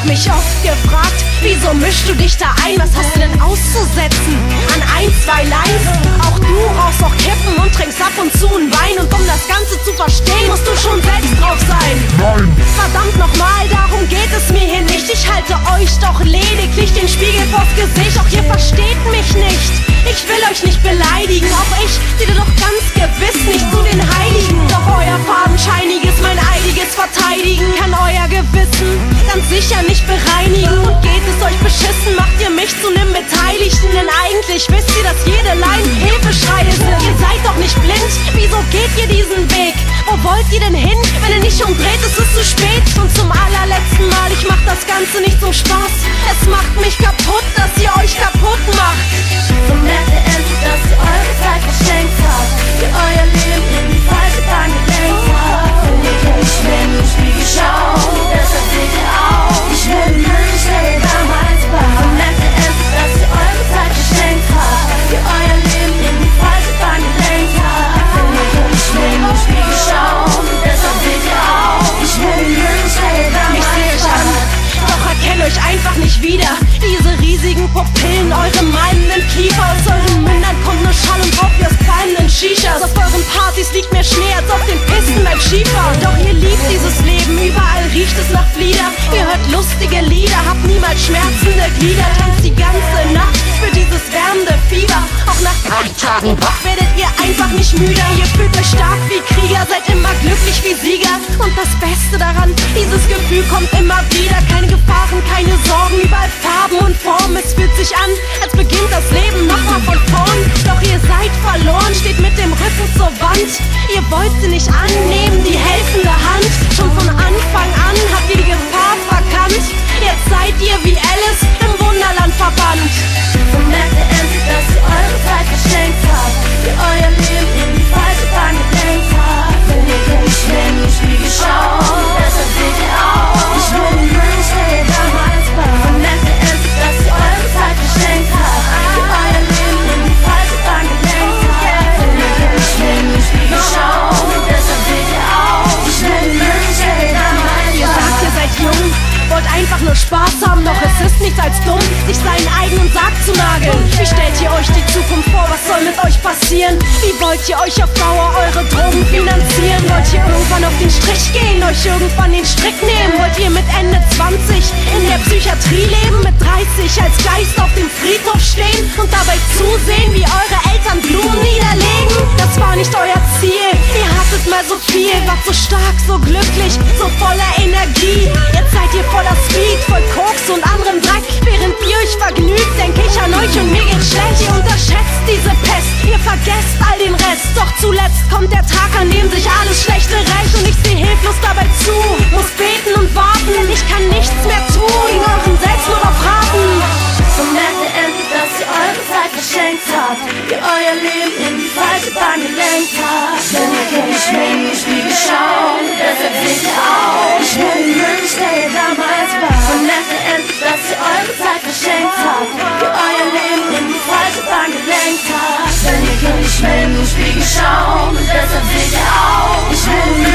hab mich oft gefragt, wieso mischst du dich da ein? Was hast du denn auszusetzen an ein, zwei Lines? Auch du rauchst auch Kippen und trinkst ab und zu ein Wein. Und um das Ganze zu verstehen, musst du schon selbst drauf sein. Nein! Verdammt nochmal, darum geht es mir hier nicht. Ich halte euch doch lediglich den Spiegel vors Gesicht. Doch ihr versteht mich nicht, ich will euch nicht beleidigen. Auch ich zähle doch ganz gewiss nicht zu den Heiligen. Doch euer fadenscheiniges, mein eidiges Verteidigen kann euer Gewissen ganz sicher nicht bereinigen. Und geht es euch beschissen, macht ihr mich zu nem Beteiligten. Denn eigentlich wisst ihr, dass jede Line Hilfeschreie sind. Ihr seid doch nicht blind, wieso geht ihr diesen Weg? Wo wollt ihr denn hin? Wenn ihr nicht umdreht, ist es zu spät. Und zum allerletzten Mal, ich mach das Ganze nicht zum Spaß. Es macht mich kaputt, dass ihr euch kaputt macht. So merkt ihr endlich, dass ihr eure Zeit verschenkt habt, ihr euer Leben in die falsche Bahn gelenkt habt. Wenn ihr nicht mehr in den Spiegel schaut, deshalb seht ihr auf, ich bin ein Mensch, der ihr damals war. So merkt ihr endlich, dass ihr eure Zeit verschenkt habt, ihr euer Leben in die falsche Bahn gelenkt habt. Wenn ihr nicht mehr in den Spiegel schaut, deshalb seht ihr auf, ich bin ein Mensch, der ihr damals war. Ich seh euch an, doch erkennt euch einfach nicht wieder. Diese riesigen Pupillen, eure malmenden Kiefer. Aus euren Mündern kommt nur Schall und Rauch wie aus qualmenden Shishas. Auf euren Partys liegt mehr Schnee als auf den Pisten beim Skifahren. Doch ihr liebt dieses Leben, überall riecht es nach Flieder. Ihr hört lustige Lieder, habt niemals schmerzende Glieder. Tanzt die ganze Nacht für dieses wärmende Fieber. Auch nach 3 Tagen wach werdet ihr einfach nicht müde. Ihr fühlt euch stark wie Krieger, seid immer glücklich wie Sieger. Und das Beste daran, dieses Gefühl kommt immer wieder. Keine Gefahren, keine Sorgen, überall Farben und Formen. Es fühlt sich an, als beginnt das Leben nochmal von vorn. Doch ihr seid verloren, steht mit dem Rücken zur Wand. Ihr wollt sie nicht annehmen, die helfende Hand. Schon von Anfang an habt ihr die Gefahr verkannt. Jetzt seid ihr wie Alice im Wunderland verbannt. So merkt ihr endlich, dass ihr eure Zeit verschenkt habt, ihr euer Leben in die falsche Bahn gelenkt habt. Wenn ihr nicht mehr in den Spiegel schaut, deshalb seht ihr auf, ich bin ein Mensch, der ihr damals war. So merkt ihr endlich, dass ihr eure Zeit verschenkt habt, ihr euer Leben in die falsche Bahn gelenkt habt. Wenn ihr nicht mehr in den Spiegel schaut, deshalb seht ihr auf, ich bin ein Mensch, der ihr damals war. Ihr sagt, ihr seid jung, wollt einfach nur Spaß haben, doch es ist nichts als dumm, sich seinen eigenen Sarg zu nageln. Wie stellt ihr euch die Zukunft vor, was soll mit euch passieren? Wie wollt ihr euch auf Dauer eure Drogen finanzieren? Wollt ihr irgendwann auf den Strich gehen, euch irgendwann den Strick nehmen? Wollt ihr mit Ende 20 in der Psychiatrie leben, mit 30 als Geist auf dem Friedhof stehen und dabei zusehen, wie eure Eltern Blumen niederlegen? Das war nicht euer Ziel, ihr hattet mal so viel, wart so stark, so glücklich, so voller Energie. Jetzt seid ihr voller Speed, voll Koks und anderem Dreck. Während ihr euch vergnügt, denk ich an euch und mir geht's schlecht. Ihr unterschätzt diese Pest, ihr vergesst all den Rest. Doch zuletzt kommt der Tag, an dem sich alles Schlechte rächt. Und ich seh hilflos dabei zu, muss beten und warten, denn ich kann nichts mehr tun, euren Selbstmord aufraten. So merkt ihr endlich, dass ihr eure Zeit verschenkt habt, ihr euer Leben in die falsche Bahn gelenkt habt. Wenn ihr nicht mehr in den Spiegel schaut, deshalb seht ihr auf, ich bin ein Mensch, der ihr damals war. So merkt ihr endlich, dass ihr eure Zeit verschenkt habt, ihr euer Leben in die falsche Bahn gelenkt habt. Wenn ihr nicht mehr in den Spiegel schaut, deshalb seht ihr auf, ich bin ein